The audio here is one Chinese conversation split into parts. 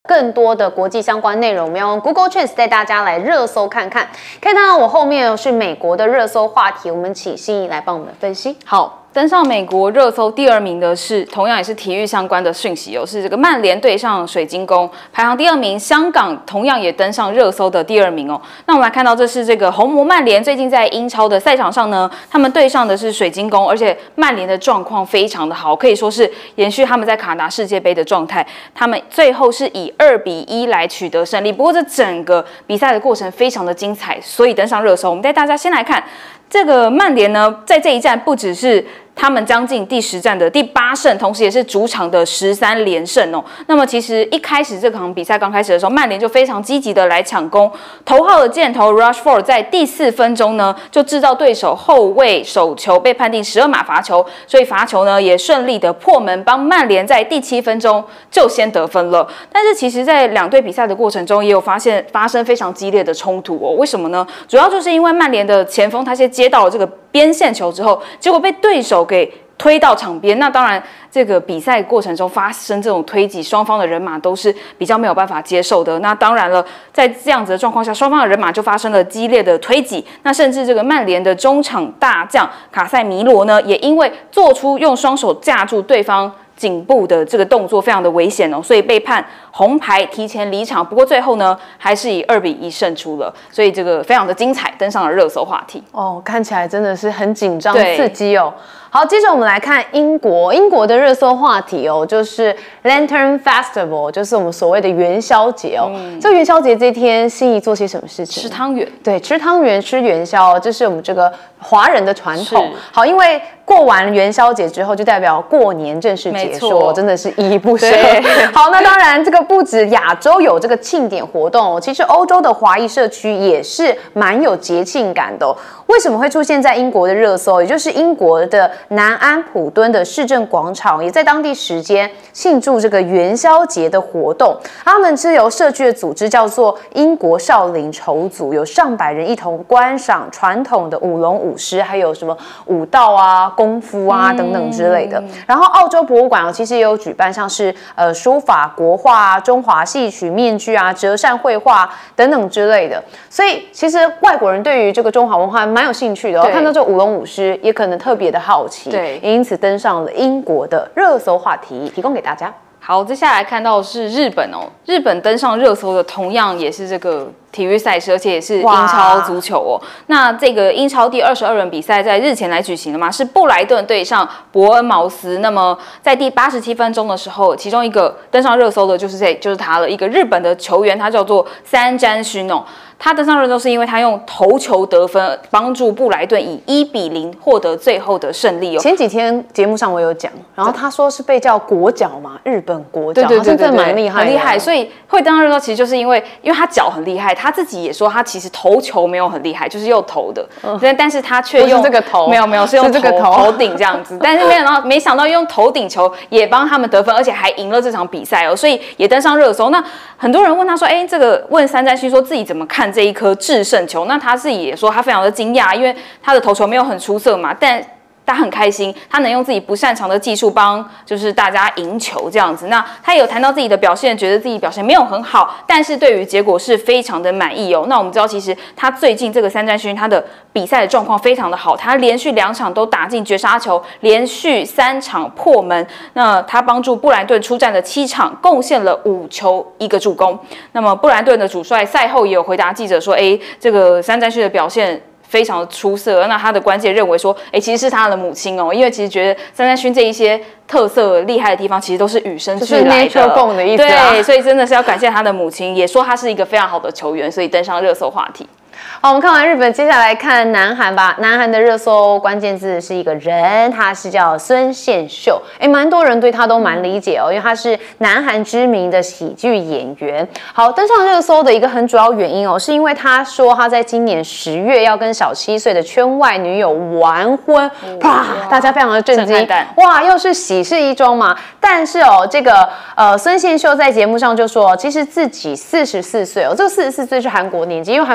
更多的国际相关内容，我们要用 Google Trends 带大家来热搜看看。可以看到我后面是美国的热搜话题，我们请心怡来帮我们分析。 好。登上美国热搜第2名的是，同样也是体育相关的讯息是这个曼联对上水晶宫，排行第2名。香港同样也登上热搜的第2名那我们来看到，这是这个红魔曼联最近在英超的赛场上呢，他们对上的是水晶宫，而且曼联的状况非常的好，可以说是延续他们在卡达世界杯的状态。他们最后是以2-1来取得胜利。不过这整个比赛的过程非常的精彩，所以登上热搜。我们带大家先来看这个曼联呢，在这一战不只是他们将近第10战的第8胜，同时也是主场的13连胜那么其实一开始这场比赛刚开始的时候，曼联就非常积极的来抢攻，头号的箭头 Rashford 在第4分钟呢就制造对手后卫手球，被判定12码罚球，所以罚球呢也顺利的破门，帮曼联在第7分钟就先得分了。但是其实在两队比赛的过程中，也有发生非常激烈的冲突为什么呢？主要就是因为曼联的前锋他先接到了这个边线球之后，结果被对手给推到场边。那当然这个比赛过程中发生这种推挤，双方的人马都是比较没有办法接受的。那当然了，在这样子的状况下，双方的人马就发生了激烈的推挤。那甚至这个曼联的中场大将卡塞米罗呢，也因为做出用双手架住对方颈部的这个动作非常的危险所以被判红牌，提前离场。不过最后呢，还是以2-1胜出了，所以这个非常的精彩，登上了热搜话题看起来真的是很紧张刺激好，接着我们来看英国的热搜话题就是 Lantern Festival， 就是我们所谓的元宵节这个元宵节这天，心怡做些什么事情？ 吃汤圆。 对，吃汤圆，吃元宵，这是我们这个华人的传统。好，因为过完元宵节之后，就代表过年正式结束，真的是依依不舍。好，那当然这个不止亚洲有这个庆典活动其实欧洲的华裔社区也是蛮有节庆感的为什么会出现在英国的热搜？也就是英国的南安普敦的市政广场，也在当地时间庆祝这个元宵节的活动。他们是由社区的组织叫做英国少林筹组，有上百人一同观赏传统的舞龙舞狮，还有什么武道啊、功夫啊等等之类的。然后澳洲博物馆其实也有举办像是书法、国画、中华戏曲、面具啊、折扇绘画等等之类的。所以其实外国人对于这个中华文化蛮有兴趣的看到这舞龙舞狮也可能特别的好奇，对，也因此登上了英国的热搜话题，提供给大家。 好，接下来看到的是日本日本登上热搜的同样也是这个体育赛事，而且也是英超足球那这个英超第22轮比赛在日前来举行了嘛，是布莱顿对上伯恩茅斯。那么在第87分钟的时候，其中一个登上热搜的就是他了，一个日本的球员，他叫做三笘薰他登上热搜是因为他用头球得分，帮助布莱顿以1-0获得最后的胜利前几天节目上我有讲，然后他说是被叫国脚嘛，日本国脚，对，真的蛮厉害的， 很厉害。所以会登上热搜，其实就是因为他脚很厉害，他自己也说他其实投球没有很厉害，就是用投的，但是他却用这个头， 没有是用这个头顶这样子，但是没想到用头顶球也帮他们得分，而且还赢了这场比赛所以也登上热搜。那很多人问他说，这个问三笘薰说自己怎么看这一颗制胜球，那他自己也说他非常的惊讶，因为他的投球没有很出色嘛，但他很开心，他能用自己不擅长的技术帮就是大家赢球这样子。那他也有谈到自己的表现，觉得自己表现没有很好，但是对于结果是非常的满意那我们知道，其实他最近这个三笘薰他的比赛的状况非常的好，他连续2场都打进绝杀球，连续3场破门。那他帮助布莱顿出战的7场，贡献了5球1个助攻。那么布莱顿的主帅赛后也有回答记者说，这个三笘薰的表现非常的出色。那他的关键认为说，其实是他的母亲因为其实觉得三笘薰这一些特色厉害的地方，其实都是与生俱来的， 就是 nature born 的意思对，所以真的是要感谢他的母亲，也说他是一个非常好的球员，所以登上热搜话题。 好，我们看完日本，接下来看南韩吧。南韩的热搜关键字是一个人，他是叫孙宪秀。蛮多人对他都蛮理解因为他是南韩知名的喜剧演员。好，登上热搜的一个很主要原因是因为他说他在今年10月要跟小7岁的圈外女友完婚，大家非常的震惊，哇，又是喜事一桩嘛。但是这个孙宪秀在节目上就说，其实自己44岁这个44岁是韩国年纪，因为韩国年纪稍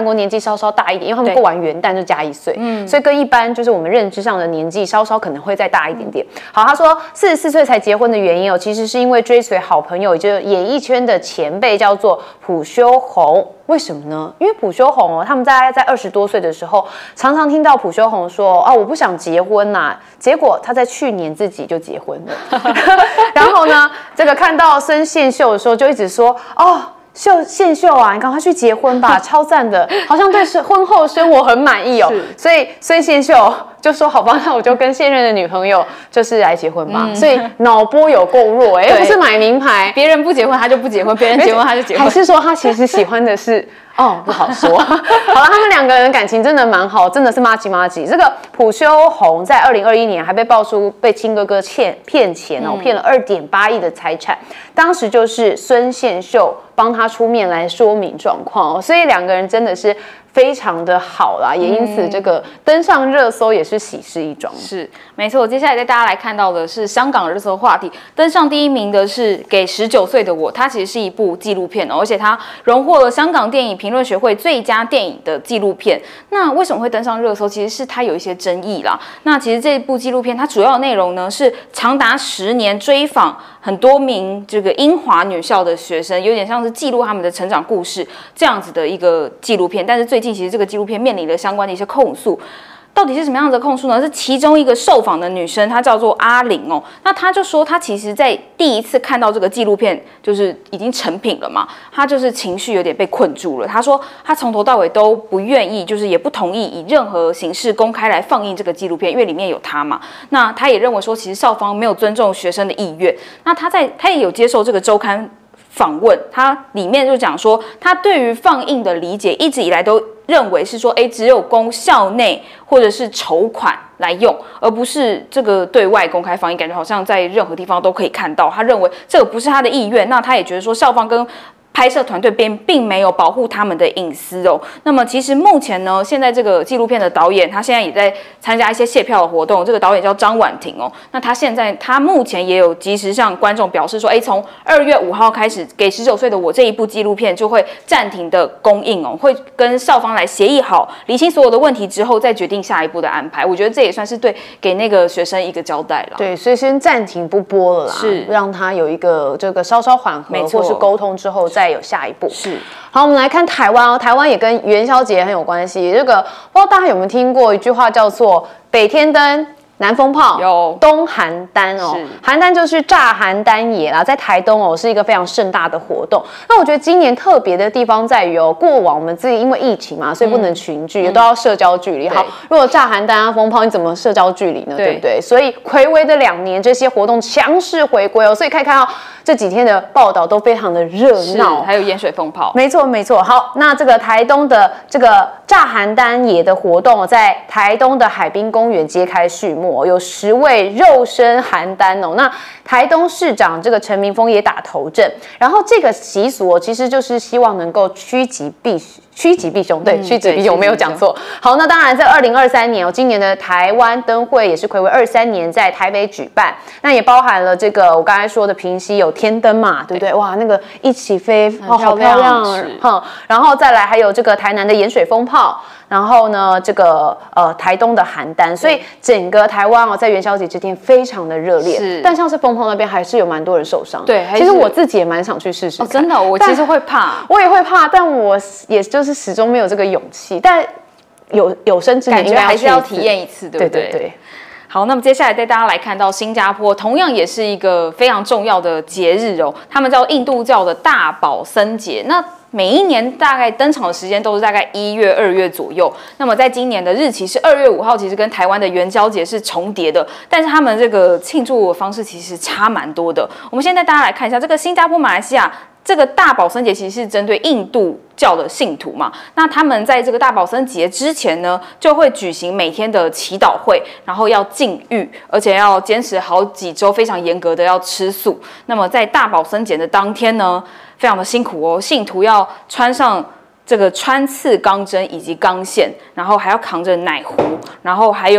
稍稍大一点，因为他们过完元旦就加1岁，所以跟一般就是我们认知上的年纪稍稍可能会再大一点点。好，他说44岁才结婚的原因其实是因为追随好朋友，也就是演艺圈的前辈叫做朴修红。为什么呢？因为朴修红他们在20多岁的时候，常常听到朴修红说我不想结婚呐，结果他在去年自己就结婚了。然后呢，这个看到孙宪秀的时候，就一直说宪秀啊，你赶快去结婚吧，超赞的，好像对婚后生活很满意所以孙宪秀就说好吧，那我就跟现任的女朋友就是来结婚吧。所以脑波有够弱又不是买名牌， 别人不结婚他就不结婚，别人结婚他就结婚， 还是说他其实喜欢的是不好说。好了，他们2个人感情真的蛮好，真的是麻吉。这个朴修红在2021年还被爆出被亲哥哥骗钱骗了2.8亿的财产，当时就是孙宪秀帮他出面来说明状况所以2个人真的是非常的好啦，也因此这个登上热搜也是喜事一桩。 是没错，接下来带大家来看到的是香港热搜话题，登上第1名的是《给19岁的我》，它其实是一部纪录片而且它荣获了香港电影评论学会最佳电影的纪录片。那为什么会登上热搜？其实是它有一些争议啦。那其实这部纪录片它主要的内容呢是长达10年追访很多名这个英华女校的学生，有点像是记录他们的成长故事这样子的一个纪录片。但是最近其实这个纪录片面临了相关的一些控诉。到底是什么样的控诉呢？是其中一个受访的女生，她叫做阿玲那她就说，她其实在第一次看到这个纪录片，就是已经成品了嘛，她就是情绪有点被困住了。她说，她从头到尾都不愿意，就是也不同意以任何形式公开来放映这个纪录片，因为里面有她嘛。那她也认为说，其实校方没有尊重学生的意愿。那她也有接受这个周刊访问，他里面就讲说，他对于放映的理解一直以来都认为是说，只有供校内或者是筹款来用，而不是这个对外公开放映，感觉好像在任何地方都可以看到。他认为这个不是他的意愿，那他也觉得说，校方跟拍摄团队并没有保护他们的隐私那么其实目前呢，现在这个纪录片的导演，他现在也在参加一些谢票的活动。这个导演叫张婉婷那他目前也有及时向观众表示说，从2月5号开始，给19岁的我这一部纪录片就会暂停的供应会跟校方来协议好，厘清所有的问题之后，再决定下一步的安排。我觉得这也算是给那个学生一个交代了。 对，所以先暂停不播了啦，是让他有一个这个稍稍缓和，或是沟通之后再有下一步。 是。 好，我们来看台湾台湾也跟元宵节很有关系。这个不知道大家有没有听过一句话叫做"北天灯，南风炮， 有东邯郸邯郸就是炸邯郸爷啦，在台东是一个非常盛大的活动。那我觉得今年特别的地方在于过往我们自己因为疫情嘛，所以不能群聚，都要社交距离。好，如果炸邯郸风炮，你怎么社交距离呢？对不对？所以睽违的2年，这些活动强势回归所以可以看到这几天的报道都非常的热闹， 还有盐水风炮。 没错。好，那这个台东的这个炸邯郸爷的活动在台东的海滨公园揭开序幕，有10位肉身邯郸那台东市长这个陈明峰也打头阵，然后这个习俗其实就是希望能够趋吉避凶，对，趋吉避凶，没有讲错。好，那当然在2023年今年的台湾灯会也是睽违23年在台北举办，那也包含了这个我刚才说的平溪有天灯嘛，对不对？哇，那个一起飞，好漂亮然后再来还有这个台南的盐水风炮，然后呢这个台东的邯郸，所以整个台湾在元宵节这天非常的热烈。但像是风炮那边还是有蛮多人受伤。 对， 其实我自己也蛮想去试试看。 真的，我其实会怕， 我也会怕，但我也就是始终没有这个勇气。但有生之年应该还是要体验一次，对不对？ 对。 好，那么接下来带大家来看到新加坡，同样也是一个非常重要的节日他们叫印度教的大宝森节。那每一年大概登场的时间都是大概1月、2月左右。那么在今年的日期是2月5号，其实跟台湾的元宵节是重叠的，但是他们这个庆祝的方式其实差蛮多的。我们现在带大家来看一下这个新加坡、马来西亚。这个大宝森节其实是针对印度教的信徒嘛，那他们在这个大宝森节之前呢，就会举行每天的祈祷会，然后要禁欲，而且要坚持好几周，非常严格的要吃素。那么在大宝森节的当天呢，非常的辛苦信徒要穿上这个穿刺钢针以及钢线，然后还要扛着奶壶，然后还有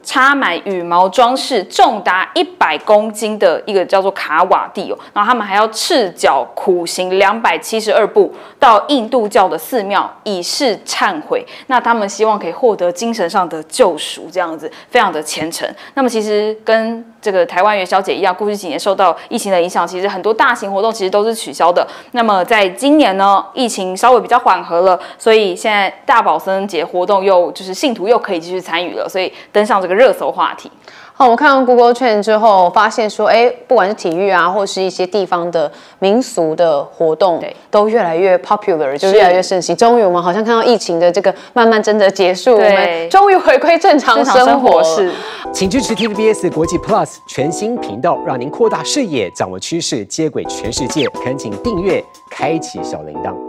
插满羽毛装饰、重达100公斤的一个叫做卡瓦蒂哦，然后他们还要赤脚苦行272步到印度教的寺庙以示忏悔。那他们希望可以获得精神上的救赎，这样子非常的虔诚。那么其实跟这个台湾元宵节一样，过去几年受到疫情的影响，其实很多大型活动其实都是取消的。那么在今年呢，疫情稍微比较缓和了，所以现在大宝森节活动又就是信徒又可以继续参与了，所以登上这个热搜话题。 好，我看到 Google Trend 之后，发现说，不管是体育啊，或是一些地方的民俗的活动，都越来越 popular， 就越来越盛行。终于，我们好像看到疫情的这个慢慢真的结束，我们终于回归正常生活。是， 请支持 TVBS 国际 Plus 全新频道，让您扩大视野，掌握趋势，接轨全世界。恳请订阅，开启小铃铛。